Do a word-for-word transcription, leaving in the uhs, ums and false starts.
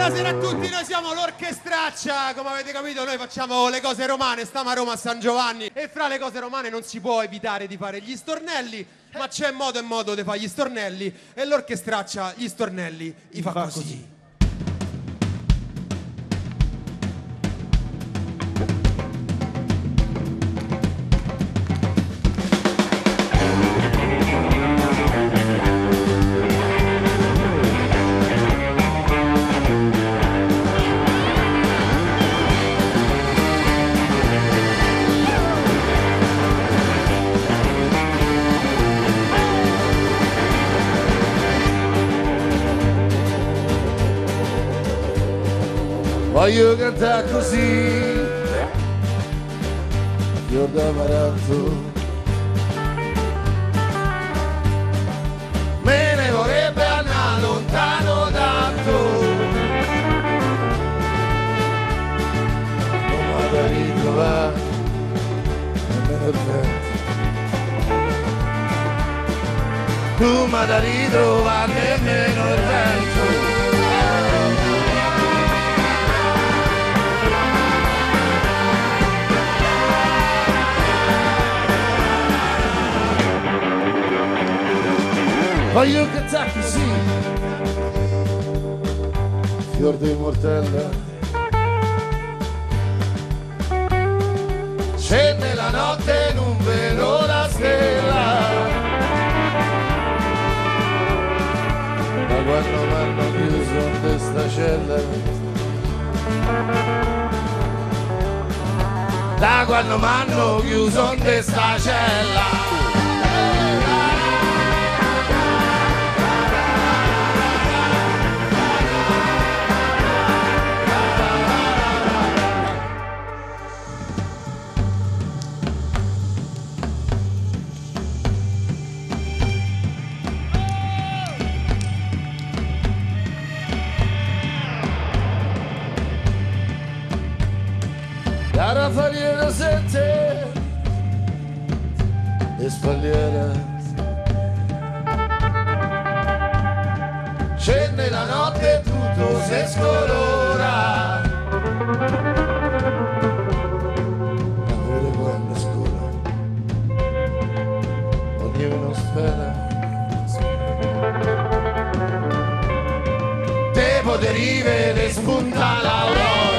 Buonasera a tutti, noi siamo l'Orchestraccia, come avete capito noi facciamo le cose romane, stiamo a Roma a San Giovanni e fra le cose romane non si può evitare di fare gli stornelli, ma c'è modo e modo di fare gli stornelli e l'Orchestraccia gli stornelli i fa, fa così. così. Voglio cantare così, fior d'amaranto, me ne vorrebbe andare lontano tanto, non vado a ritrovare nemmeno il vento, non vado a ritrovare nemmeno il vento. Voglio cantare così, fior di mortella, scende la notte e non vedo la stella, da quando m'hanno chiuso in questa cella, da quando m'hanno chiuso in questa cella. La rafaliera sente e spalliera, scende la notte e tutto si scolora, ma pure quando è scuro ognuno spera te poter rivere spunta l'aurora.